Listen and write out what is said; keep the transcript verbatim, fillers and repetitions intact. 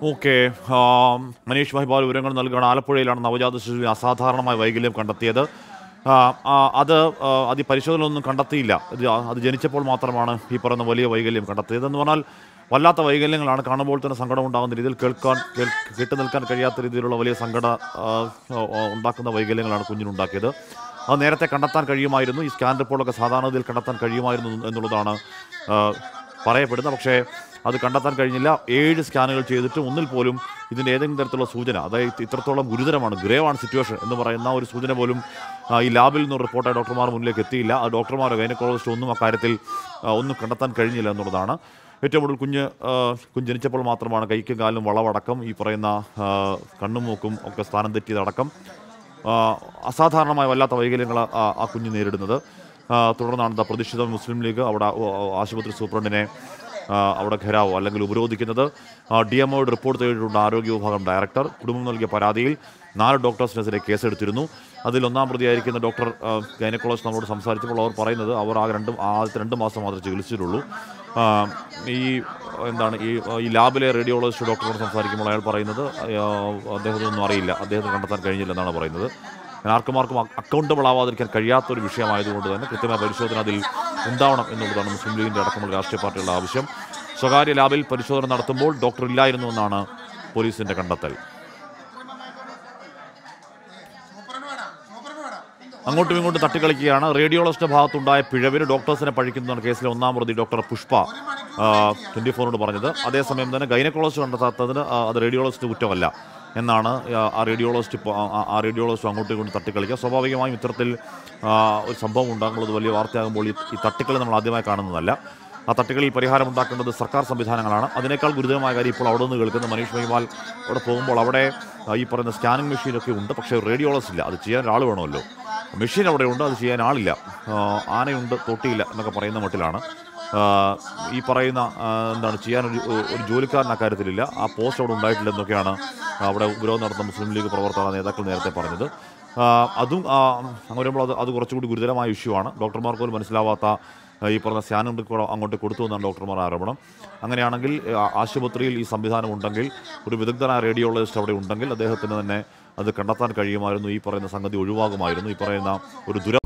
Okay. Manish Mahibal വിവരങ്ങൾ നൽകുകയാണ്. ആലപ്പുഴയിലാണ് നവജാത ശിശുവിന് അസാധാരണമായ വൈകല്യം കണ്ടെത്തിയത്. ആ, ആ, അത് ആ, അത് ഈ പരിശോധനയിലൊന്നും കണ്ടെത്തിയില്ല. ഇത് ആ- അത് ജനിച്ചപ്പോൾ മാത്രമാണ് ഈ പറയുന്ന വലിയ വൈകല്യം കണ്ടെത്തിയത്. എന്ന് പറഞ്ഞാൽ വല്ലാത്ത വൈകല്യങ്ങളാണ്. കാണുമ്പോൾ തന്നെ സങ്കടം ഉണ്ടാകുന്ന രീതിയിൽ, കേൾക്കാൻ കേൾ കേട്ടു നിൽക്കാൻ കഴിയാത്ത രീതിയിലുള്ള വലിയ സങ്കട ആ, ആ, ഉണ്ടാക്കുന്ന വൈകല്യങ്ങളാണ് കുഞ്ഞിനുണ്ടാക്കിയത്. അത് നേരത്തെ കണ്ടെത്താൻ കഴിയുമായിരുന്നു. ഈ സ്കാൻ റിപ്പോർട്ടൊക്കെ സാധാരണഗതിയിൽ കണ്ടെത്താൻ കഴിയുമായിരുന്നു എന്നുള്ളതാണ് ആ, പറയപ്പെടുന്നത്. പക്ഷേ അത് കണ്ടെത്താൻ കഴിഞ്ഞില്ല. ഏഴ് സ്കാനുകൾ ചെയ്തിട്ടും ഒന്നിൽ പോലും ഇതിൻ്റെ ഏതെങ്കിലും തരത്തിലുള്ള സൂചന, അതായത് ഇത്രത്തോളം ഗുരുതരമാണ്, ഗ്രേവ് ആണ് സിറ്റുവേഷൻ എന്ന് പറയുന്ന ഒരു സൂചന പോലും ആ, ഈ ലാബിൽ നിന്ന് റിപ്പോർട്ടായി ഡോക്ടർമാർ മുന്നിലേക്ക് എത്തിയില്ല. ആ ഡോക്ടർമാരോ ഗൈനക്കോളജിസ്റ്റോ ഒന്നും അക്കാര്യത്തിൽ ആ, ഒന്നും കണ്ടെത്താൻ കഴിഞ്ഞില്ല എന്നുള്ളതാണ്. ഏറ്റവും കൂടുതൽ കുഞ്ഞ് ആ, കുഞ്ഞ് ജനിച്ചപ്പോൾ മാത്രമാണ് കൈക്കും കാലിനും വളവടക്കം, ഈ പറയുന്ന ആ, കണ്ണും മൂക്കും ഒക്കെ സ്ഥാനം തെറ്റിയതടക്കം ആ, അസാധാരണമായ വല്ലാത്ത വൈകല്യങ്ങൾ ആ ആ കുഞ്ഞ് നേരിടുന്നത്. ആ, തുടർന്നാണ് ദ പ്രതിഷ്ഠിത മുസ്ലിം ലീഗ് അവിടെ ആ, ആശുപത്രി സൂപ്രണ്ടിനെ ആ, അവിടെ ഘെരാവോ അല്ലെങ്കിൽ ഉപരോധിക്കുന്നത്. ഡി എം ഒയോട് റിപ്പോർട്ട് ചെയ്തിട്ടുണ്ട് ആരോഗ്യ വിഭാഗം ഡയറക്ടർ. കുടുംബം നൽകിയ പരാതിയിൽ നാല് ഡോക്ടേഴ്സിനെതിരെ കേസെടുത്തിരുന്നു. അതിൽ ഒന്നാം പ്രതിയായിരിക്കുന്ന ഡോക്ടർ ഗൈനക്കോളജിസ്റ്റ് നമ്മളോട് സംസാരിച്ചപ്പോൾ അവർ പറയുന്നത് അവർ ആ രണ്ട് ആദ്യത്തെ രണ്ട് മാസം മാത്രമേ ചികിത്സിച്ചിട്ടുള്ളൂ. ആ, ഈ എന്താണ് ഈ ഈ ലാബിലെ റേഡിയോളജിസ്റ്റ് ഡോക്ടറോട് സംസാരിക്കുമ്പോൾ അയാൾ പറയുന്നത് ആ, അദ്ദേഹത്തിനൊന്നും അറിയില്ല, അദ്ദേഹത്തിന് കണ്ടെത്താൻ കഴിഞ്ഞില്ലെന്നാണ് പറയുന്നത്. ആർക്കുമാർക്കും അക്കൗണ്ടബിൾ ആവാതിരിക്കാൻ കഴിയാത്തൊരു വിഷയമായതുകൊണ്ട് തന്നെ കൃത്യമായ പരിശോധന അതിൽ ഉണ്ടാവണം എന്നുള്ളതാണ് മുസ്ലിം ലീഗിൻ്റെ അടക്കമുള്ള രാഷ്ട്രീയ പാർട്ടികളുടെ ആവശ്യം. സ്വകാര്യ ലാബിൽ പരിശോധന നടത്തുമ്പോൾ ഡോക്ടർ ഇല്ലായിരുന്നു എന്നാണ് പോലീസിന്റെ കണ്ടെത്തൽ. അങ്ങോട്ടും ഇങ്ങോട്ടും തട്ടിക്കളിക്കുകയാണ്. റേഡിയോളജിസ്റ്റ് ഭാഗത്തുണ്ടായ പിഴവിന് ഡോക്ടേഴ്സിനെ പഴിക്കുന്നതാണ് കേസിലെ ഒന്നാം പ്രതി ഡോക്ടർ പുഷ്പ ട്വൻറ്റി ഫോറിനോട് പറഞ്ഞത്. അതേസമയം തന്നെ ഗൈനക്കോളജിസ്റ്റ് കണ്ടെത്താത്തതിന് ആ, അത് റേഡിയോളജിസ്റ്റ് കുറ്റമല്ല എന്നാണ് ആ റേഡിയോളജിസ്റ്റ് ഇപ്പോൾ ആ റേഡിയോളജിസ്റ്റ് അങ്ങോട്ടും ഇങ്ങോട്ടും തട്ടിക്കളിക്കുക. സ്വാഭാവികമായും ഇത്തരത്തിൽ ആ, ഒരു സംഭവം ഉണ്ടാകുന്നത് വലിയ വാർത്തയാകുമ്പോൾ ഈ ഈ തട്ടിക്കളി നമ്മൾ ആദ്യമായി കാണുന്നതല്ല. ആ തട്ടികളിൽ പരിഹാരം ഉണ്ടാക്കേണ്ടത് സർക്കാർ സംവിധാനങ്ങളാണ്. അതിനേക്കാൾ ഗുരുതരമായ കാര്യം ഇപ്പോൾ അവിടെ നിന്ന് കേൾക്കുന്ന മനീഷ് മഹിമാൽ അവിടെ പോകുമ്പോൾ അവിടെ ആ, ഈ പറയുന്ന സ്കാനിങ് മെഷീനൊക്കെ ഉണ്ട്, പക്ഷേ റേഡിയോളജിസ്റ്റ് ഇല്ല. അത് ചെയ്യാൻ ഒരാൾ വേണമല്ലോ. മെഷീൻ അവിടെ ഉണ്ട്, അത് ചെയ്യാൻ ആളില്ല. ആ, ആനയുണ്ട് തോട്ടിയില്ല എന്നൊക്കെ പറയുന്ന മട്ടിലാണ് ആ, ഈ പറയുന്ന ആ, എന്താണ് ചെയ്യാനൊരു ഒരു ജോലിക്കാരൻ അക്കാര്യത്തിലില്ല. ആ പോസ്റ്റ് അവിടെ ഉണ്ടായിട്ടില്ല എന്നൊക്കെയാണ് അവിടെ ഉപരോധം നടത്തുന്ന മുസ്ലിം ലീഗ് പ്രവർത്തക നേതാക്കൾ നേരത്തെ പറഞ്ഞത്. ആ, അതും ആ, അങ്ങനെ വരുമ്പോൾ അത് അത് കുറച്ചുകൂടി ഗുരുതരമായ ഇഷ്യൂ ആണ്. ഡോക്ടർമാർക്ക് പോലും മനസ്സിലാവാത്ത ആ, ഈ പറഞ്ഞ സ്കാനും റിക്കോർഡ് അങ്ങോട്ട് കൊടുത്തു എന്നാണ് ഡോക്ടർമാർ ആരോപണം. അങ്ങനെയാണെങ്കിൽ ആ, ആശുപത്രിയിൽ ഈ സംവിധാനം ഉണ്ടെങ്കിൽ, ഒരു വിദഗ്ധനായ റേഡിയോളജിസ്റ്റ് അവിടെ ഉണ്ടെങ്കിൽ അദ്ദേഹത്തിന് തന്നെ അത് കണ്ടെത്താൻ കഴിയുമായിരുന്നു. ഈ പറയുന്ന സംഗതി ഒഴിവാകുമായിരുന്നു. ഈ പറയുന്ന ഒരു ദുര